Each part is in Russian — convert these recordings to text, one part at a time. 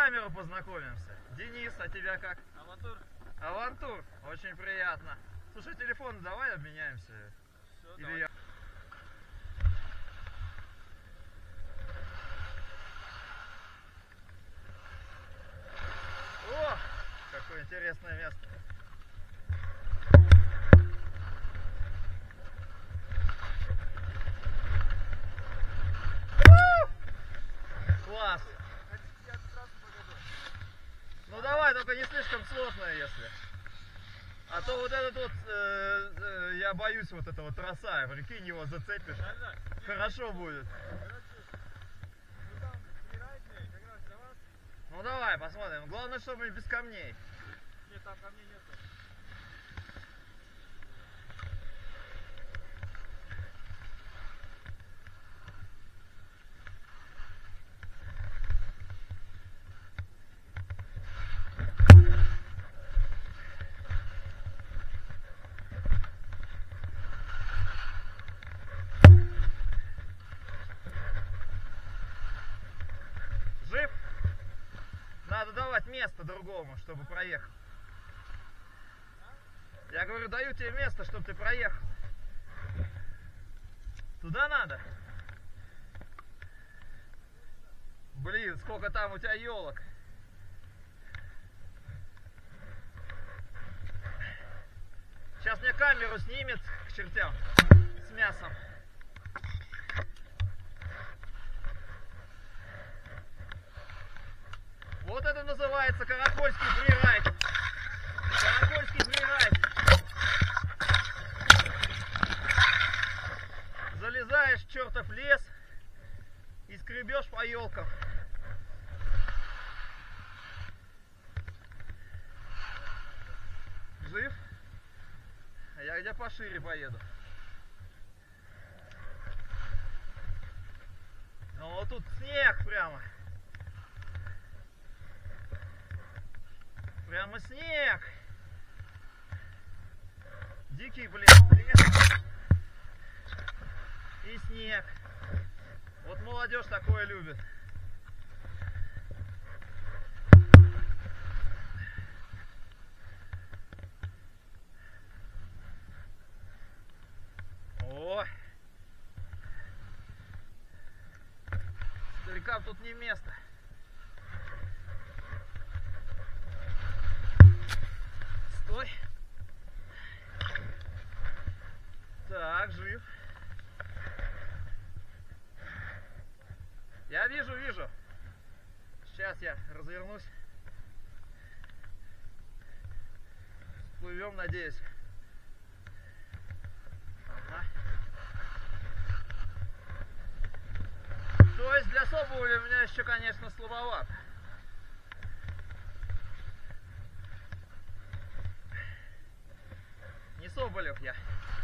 камеру познакомимся. Денис, а тебя как? Авантур. Авантур, очень приятно. Слушай, телефон давай обменяемся. Все, Или давай. я... О, какое интересное место. Класс. Я сразу покажу. Ну давай, только не слишком сложное, если. А то вот этот вот, я боюсь вот этого троса, прикинь, его зацепишь. Да. Хорошо будет. Короче, ну там фрирайдные, как раз для вас. Ну давай, посмотрим. Главное, чтобы без камней. Нет, там камней нету. Жив? Надо давать место другому, чтобы проехал. Я говорю, даю тебе место, чтобы ты проехал. Туда надо? Блин, сколько там у тебя елок. Сейчас мне камеру снимет к чертям с мясом. Вот это называется каракольский фрирайд. Каракольский фрирайд. Залезаешь в чертов лес и скребешь по елкам. Жив? А я где пошире поеду. Ну вот тут снег прямо. Прямо снег. Дикий, блин, лес. И снег. Вот молодежь такое любит. О! Старикам тут не место. Стой. Так, жив. Я вижу. Сейчас я развернусь. Плывем, надеюсь. Ага. То есть для Соболя у меня еще, конечно, слабоват. Не Соболев я.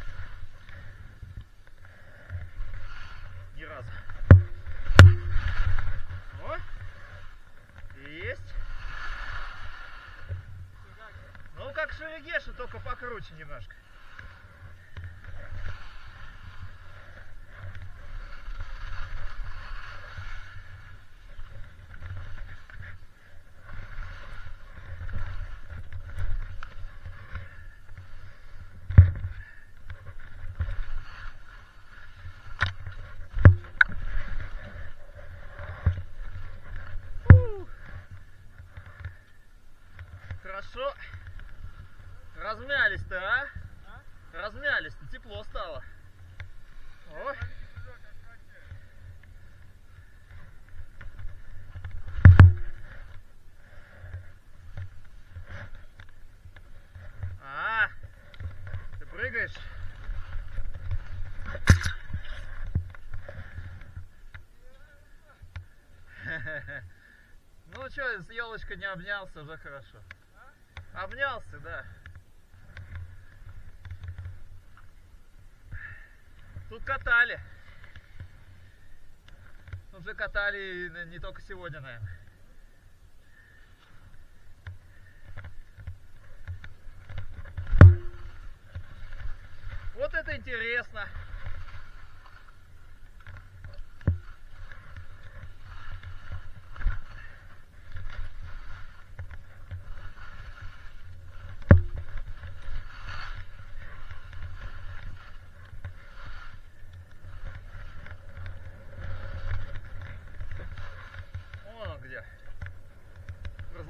Ни разу. О! Есть. Ну как Шерегеша, только покруче немножко. Хорошо. Размялись-то, а? Размялись-то, тепло стало. О. А, ты прыгаешь? Ну что, с елочкой не обнялся, уже хорошо. Обнялся, да. Тут катали. Уже катали не только сегодня, наверное. Вот это интересно.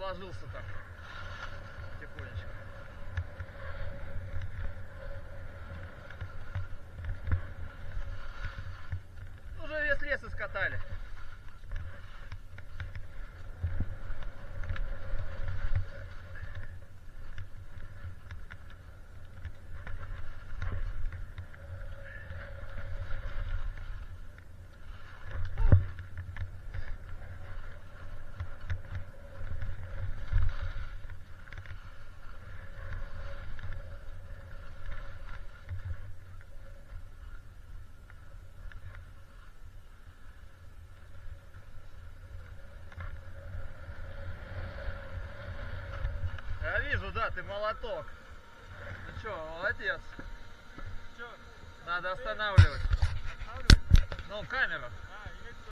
разложился там тихонечко. Уже весь лес искатали. Я вижу, да, ты молоток. Ну чё, молодец. Чё, Надо останавливать. останавливай? Ну, камеру.